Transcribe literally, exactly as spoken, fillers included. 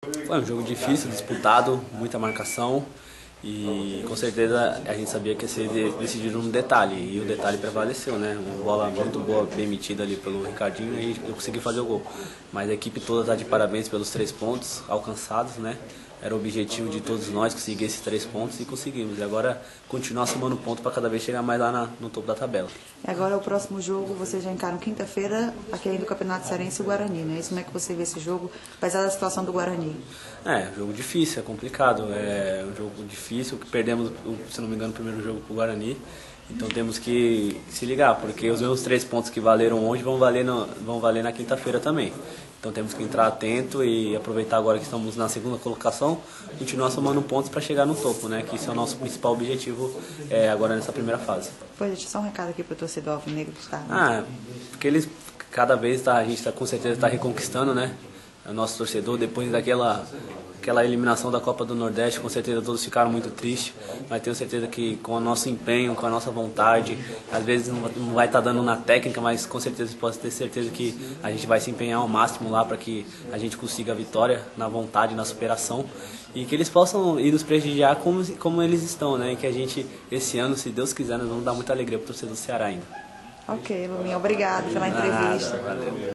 Foi um jogo difícil, disputado, muita marcação e com certeza a gente sabia que ia ser decidido num detalhe e o detalhe prevaleceu, né? Uma bola muito boa, bem metida ali pelo Ricardinho e a gente conseguiu fazer o gol. Mas a equipe toda está de parabéns pelos três pontos alcançados, né? Era o objetivo de todos nós conseguir esses três pontos e conseguimos. E agora continuar somando ponto para cada vez chegar mais lá na, no topo da tabela. E agora o próximo jogo, vocês já encaram quinta-feira, aqui ainda do Campeonato Cearense e o Guarani, né? Isso, como é que você vê esse jogo, apesar da situação do Guarani? É, um jogo difícil, é complicado. É um jogo difícil, que perdemos, se não me engano, o primeiro jogo para o Guarani. Então temos que se ligar, porque os mesmos três pontos que valeram hoje vão valer, no, vão valer na quinta-feira também. Então temos que entrar atento e aproveitar agora que estamos na segunda colocação, continuar somando pontos para chegar no topo, né? Que isso é o nosso principal objetivo é, agora nessa primeira fase. Pois, deixa só um recado aqui para o torcedor alvinegro do estado. Ah, porque eles, cada vez tá, a gente tá, com certeza está reconquistando, né? O nosso torcedor, depois daquela aquela eliminação da Copa do Nordeste, com certeza todos ficaram muito tristes, mas tenho certeza que com o nosso empenho, com a nossa vontade, às vezes não vai estar dando na técnica, mas com certeza posso ter certeza que a gente vai se empenhar ao máximo lá para que a gente consiga a vitória na vontade, na superação e que eles possam ir nos prestigiar como, como eles estão, né? E que a gente, esse ano, se Deus quiser, nós vamos dar muita alegria para o torcedor do Ceará ainda. Ok, Luminha, obrigado pela entrevista. Nada, valeu.